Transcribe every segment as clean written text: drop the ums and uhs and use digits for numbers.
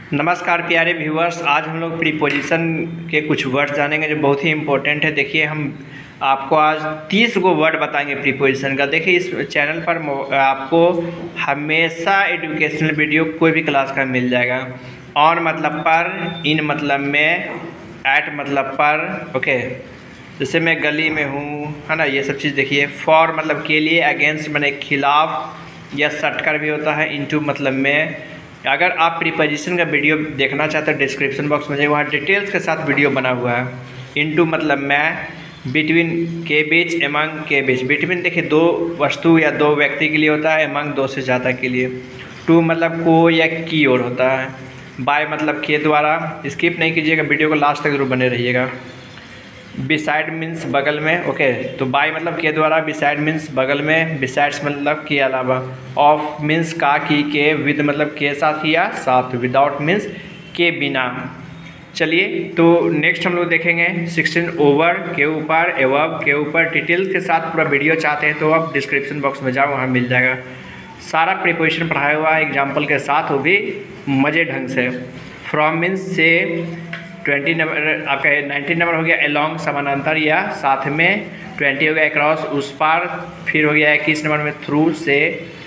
नमस्कार प्यारे व्यूअर्स, आज हम लोग प्रीपोजिशन के कुछ वर्ड जानेंगे जो बहुत ही इम्पोर्टेंट है। देखिए, हम आपको आज 30 गो वर्ड बताएंगे प्रीपोजिशन का। देखिए, इस चैनल पर आपको हमेशा एजुकेशनल वीडियो कोई भी क्लास का मिल जाएगा। ऑन मतलब पर, इन मतलब में, एट मतलब पर, ओके। जैसे मैं गली में हूँ, है ना, ये सब चीज़ देखिए। फॉर मतलब के लिए, अगेंस्ट मैंने खिलाफ या सटकर भी होता है। इनटू मतलब में। अगर आप प्रीपोजिशन का वीडियो देखना चाहते हैं, डिस्क्रिप्शन बॉक्स में वहाँ डिटेल्स के साथ वीडियो बना हुआ है। इनटू मतलब मैं, बिटवीन के बीच, एमंग के बीच। बिटवीन देखिए दो वस्तु या दो व्यक्ति के लिए होता है, एमंग दो से ज़्यादा के लिए। टू मतलब को या की ओर होता है। बाय मतलब के द्वारा। स्किप नहीं कीजिएगा, वीडियो को लास्ट तक जरूर बने रहिएगा। बिसाइड मीन्स बगल में, ओके। तो बाय मतलब के द्वारा, बिसाइड मीन्स बगल में, बिसाइड्स मतलब के अलावा। ऑफ मीन्स का, की, के। विद मतलब के साथ या साथ। विदाउट मीन्स के बिना। चलिए, तो नेक्स्ट हम लोग देखेंगे 16 ओवर के ऊपर, एवब के ऊपर। डिटेल्स के साथ पूरा वीडियो चाहते हैं तो आप डिस्क्रिप्शन बॉक्स में जाओ, वहाँ मिल जाएगा। सारा प्रीपोजिशन पढ़ाया हुआ है एग्जाम्पल के साथ, वो भी मज़े ढंग से। फ्रॉम मीन्स से। 20 नंबर आपका 19 नंबर हो गया अलॉन्ग, समानांतर या साथ में। 20 हो गया अक्रॉस, उस पार। फिर हो गया 21 नंबर में थ्रू से।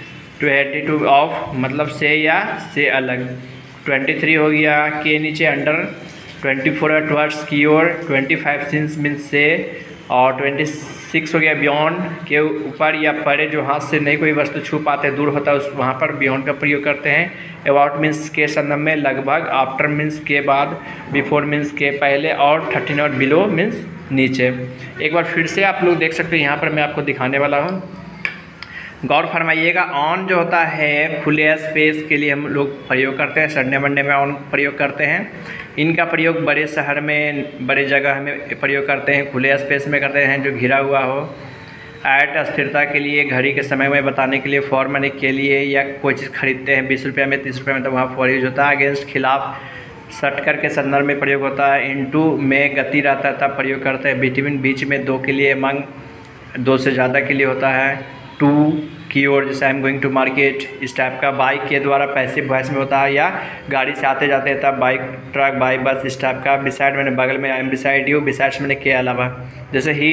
22 ऑफ मतलब से या से अलग। 23 हो गया के नीचे अंडर। 24 है टुवर्ड्स की ओर। 25 सिंस मीन्स से। और 26 हो गया बियॉन्ड के ऊपर या परे, जो हाथ से नहीं कोई वस्तु छू पाते, दूर होता है, उस वहाँ पर बियॉन्ड का प्रयोग करते हैं। अबाउट मीन्स के संदर्भ में, लगभग। आफ्टर मीन्स के बाद। बिफोर मीन्स के पहले। और 13 और बिलो मीन्स नीचे। एक बार फिर से आप लोग देख सकते हैं, यहाँ पर मैं आपको दिखाने वाला हूँ, गौर फरमाइएगा। ऑन जो होता है खुले स्पेस के लिए हम लोग प्रयोग करते हैं। संडे मंडे में ऑन प्रयोग करते हैं। इनका प्रयोग बड़े शहर में, बड़े जगह में प्रयोग करते हैं, खुले स्पेस में करते हैं जो घिरा हुआ हो। ऐट स्थिरता के लिए, घड़ी के समय में बताने के लिए। फॉर मनी के लिए, या कोई चीज़ खरीदते हैं 20 रुपये में, 30 रुपये में, तो वहाँ फॉर यूज होता है। अगेंस्ट खिलाफ, सटकर के संदर्भ में प्रयोग होता है। इनटू में गति रहता है तब प्रयोग करते हैं। बिटवीन बीच में, दो के लिए, मंग दो से ज़्यादा के लिए होता है। टू की ओर, जैसे I am going to market, इस टाइप का। बाइक के द्वारा पैसिव वॉइस में होता है, या गाड़ी से आते जाते हैं तब बाइक, ट्रक, बाइक, बस, इस टाइप का। बिसाइड मैंने बगल में, I am beside you. Besides मैंने के अलावा। जैसे he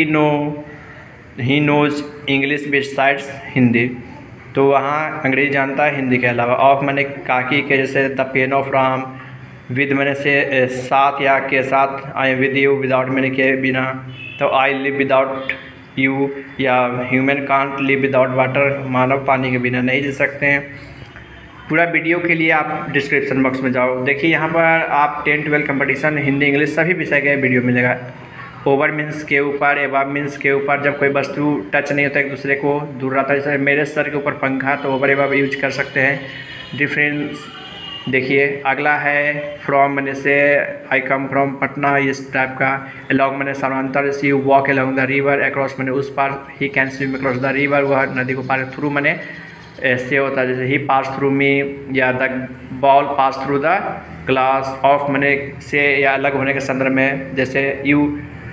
knows English besides Hindi, तो वहाँ अंग्रेजी जानता है हिंदी के अलावा। ऑफ मैंने काकी के, जैसे the pen of Ram. With मैंने से साथ या के साथ। I am with you. Without मैंने के बिना, तो आई लिव विदाउट यू। या human can't live without water, मानव पानी के बिना नहीं जी सकते हैं। पूरा वीडियो के लिए आप डिस्क्रिप्शन बॉक्स में जाओ। देखिए, यहाँ पर आप 10-12 कंपटीशन, हिंदी इंग्लिश सभी विषय का वीडियो मिलेगा। ओवर मीन्स के ऊपर, एबाव मीन्स के ऊपर। जब कोई वस्तु टच नहीं होता एक दूसरे को, दूर रहता है, जैसे मेरे सर के ऊपर पंखा, तो ओवर एबाव यूज कर सकते हैं। डिफरेंस देखिए, अगला है फ्रॉम मैंने से, आई कम फ्रॉम पटना, इस टाइप का। अलॉन्ग मैंने समानांतर, see you walk along the river. Across मैंने उस पार, he can swim across the river, वह नदी को पार। थ्रू मैंने से होता है, जैसे ही पास थ्रू मी, या the ball pass through the glass. Off मैंने से या अलग होने के संदर्भ में, जैसे यू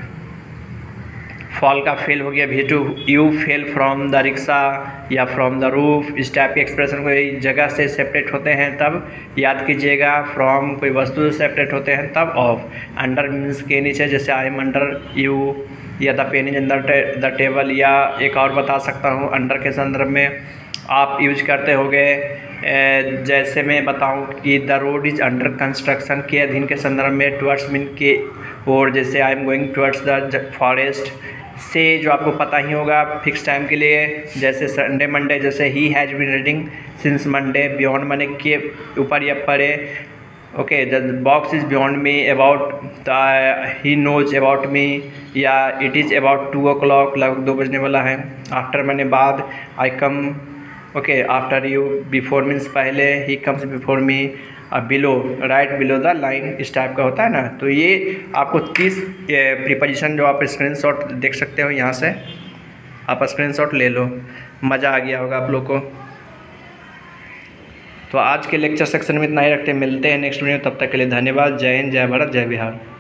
फॉल का फेल हो गया, भी to you fell from the rickshaw, या फ्रॉम द रूफ। इस टाइप के एक्सप्रेशन कोई जगह से सेपरेट होते हैं तब याद कीजिएगा। फ्रॉम कोई वस्तु से सेपरेट होते हैं तब ऑफ। अंडर मीन्स के नीचे, जैसे आई एम अंडर यू, या the pen is under the table. या एक और बता सकता हूँ, अंडर के संदर्भ में आप यूज करते होंगे, जैसे मैं बताऊँ कि the road is under construction, के अधीन के संदर्भ में। टुवर्ड्स मीन के और, जैसे I am going towards the forest. से जो आपको पता ही होगा फिक्स टाइम के लिए, जैसे संडे मंडे, जैसे he has been reading since Monday. Beyond मने के ऊपर या परे, okay. The box is beyond me. About he knows about me, या इट इज़ अबाउट 2 o'clock, लगभग 2 बजने वाला है। आफ्टर मैंने बाद, I come, okay, after you. Before means पहले, he comes before me. Below, right below the line, इस type का होता है ना। तो ये आपको 30 प्रीपोजिशन जो आप स्क्रीनशॉट देख सकते हो, यहाँ से आप स्क्रीनशॉट ले लो। मज़ा आ गया होगा आप लोग को। तो आज के लेक्चर सेक्शन में इतना ही रखते हैं, मिलते हैं नेक्स्ट वीडियो। तब तक के लिए धन्यवाद। जय हिंद, जय भारत, जय बिहार।